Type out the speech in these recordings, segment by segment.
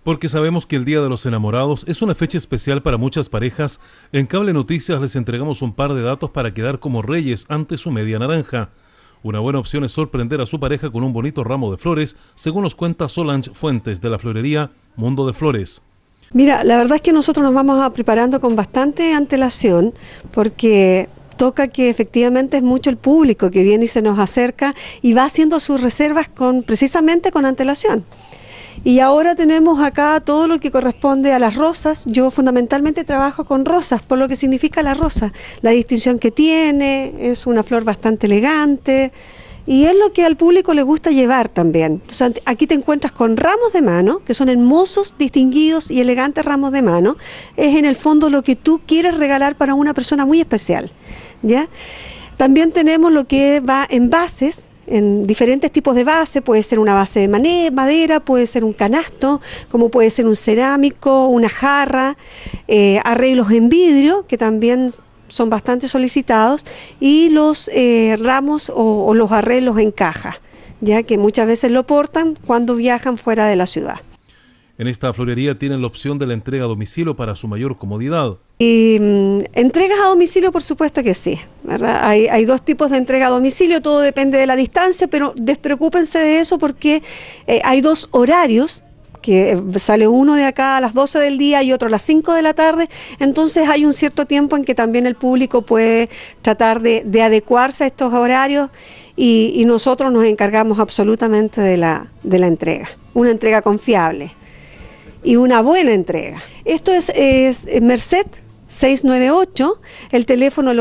Porque sabemos que el Día de los Enamorados es una fecha especial para muchas parejas, en Cable Noticias les entregamos un par de datos para quedar como reyes ante su media naranja. Una buena opción es sorprender a su pareja con un bonito ramo de flores, según nos cuenta Solange Fuentes de la florería Mundo de Flores. Mira, la verdad es que nosotros nos vamos preparando con bastante antelación, porque toca que efectivamente es mucho el público que viene y se nos acerca y va haciendo sus reservas precisamente con antelación. Y ahora tenemos acá todo lo que corresponde a las rosas. Yo fundamentalmente trabajo con rosas, por lo que significa la rosa, la distinción que tiene, es una flor bastante elegante y es lo que al público le gusta llevar también. Entonces, aquí te encuentras con ramos de mano, que son hermosos, distinguidos y elegantes ramos de mano. Es en el fondo lo que tú quieres regalar para una persona muy especial, ¿ya? También tenemos lo que va en bases, en diferentes tipos de base. Puede ser una base de madera, puede ser un canasto, como puede ser un cerámico, una jarra, arreglos en vidrio, que también son bastante solicitados, y los ramos o los arreglos en caja, ya que muchas veces lo portan cuando viajan fuera de la ciudad. En esta florería tienen la opción de la entrega a domicilio para su mayor comodidad. Y entregas a domicilio, por supuesto que sí, ¿verdad? Hay dos tipos de entrega a domicilio, todo depende de la distancia, pero despreocúpense de eso porque hay dos horarios, que sale uno de acá a las 12 del día y otro a las 5 de la tarde, entonces hay un cierto tiempo en que también el público puede tratar de adecuarse a estos horarios y nosotros nos encargamos absolutamente de la entrega, una entrega confiable y una buena entrega. Esto es Merced 698, el teléfono el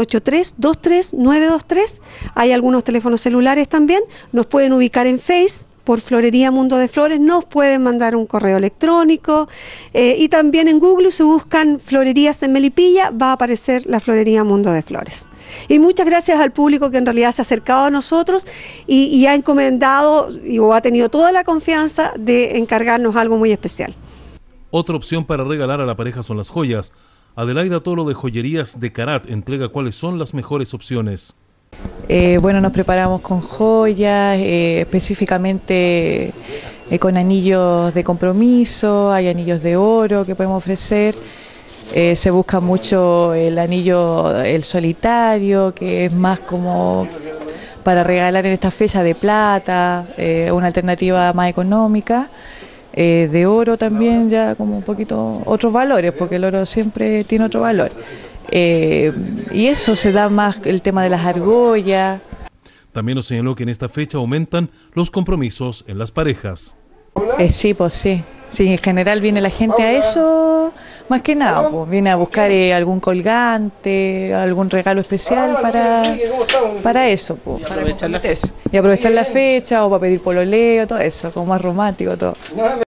8323-923, hay algunos teléfonos celulares también, nos pueden ubicar en Face por Florería Mundo de Flores, nos pueden mandar un correo electrónico y también en Google, si buscan florerías en Melipilla, va a aparecer la Florería Mundo de Flores. Y muchas gracias al público que en realidad se ha acercado a nosotros y ha encomendado o ha tenido toda la confianza de encargarnos algo muy especial. Otra opción para regalar a la pareja son las joyas. Adelaida Tolo de Joyerías de Carat entrega cuáles son las mejores opciones. Bueno, nos preparamos con joyas, específicamente con anillos de compromiso, hay anillos de oro que podemos ofrecer. Se busca mucho el anillo, el solitario, que es más como para regalar en esta fecha, de plata, una alternativa más económica. De oro también, ya como un poquito otros valores, porque el oro siempre tiene otro valor. Y eso se da más el tema de las argollas. También nos señaló que en esta fecha aumentan los compromisos en las parejas. Sí, pues sí. Sí, en general viene la gente a eso, más que nada, pues viene a buscar algún colgante, algún regalo especial para eso, pues, para aprovechar la fecha. Y aprovechar la fecha o para pedir pololeo, todo eso, como más romántico todo.